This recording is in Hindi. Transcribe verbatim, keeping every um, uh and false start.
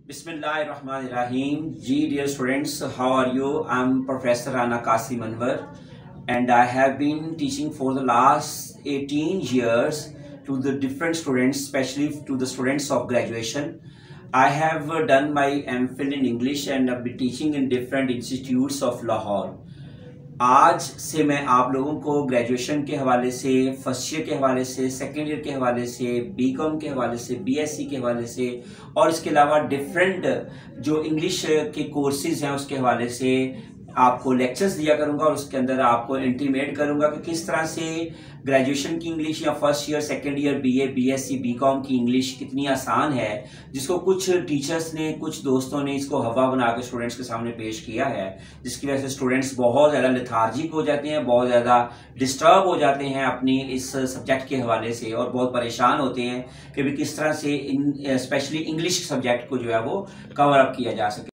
Bismillahirrahmanirrahim. G dear students, how are you? I'm Professor Rana Qasim Anwar and I have been teaching for the last eighteen years to the different students, especially to the students of graduation. I have uh, done my MPhil in English and I've been teaching in different institutes of Lahore. आज से मैं आप लोगों को ग्रेजुएशन के हवाले से, फर्स्ट ईयर के हवाले से, सेकेंड ईयर के हवाले से, बीकॉम के हवाले से, बीएससी के हवाले से और इसके अलावा डिफरेंट जो इंग्लिश के कोर्सेज हैं उसके हवाले से आपको लेक्चर्स दिया करूंगा और उसके अंदर आपको इंटीमेट करूंगा कि किस तरह से ग्रेजुएशन की इंग्लिश या first year, second year, BA, BSc, BCom की इंग्लिश कितनी आसान है, जिसको कुछ टीचर्स ने, कुछ दोस्तों ने इसको हवा बना के स्टूडेंट्स के सामने पेश किया है, जिसकी वजह से स्टूडेंट्स बहुत ज़्यादा लेथार्जिक हो जाते हैं, बहुत ज़्यादा डिस्टर्ब हो जाते हैं अपनी इस सब्जेक्ट के हवाले से और बहुत परेशान होते हैं कि भी किस तरह से इन स्पेशली इंग्लिश सब्जेक्ट को जो है वो कवर अप किया जा सके।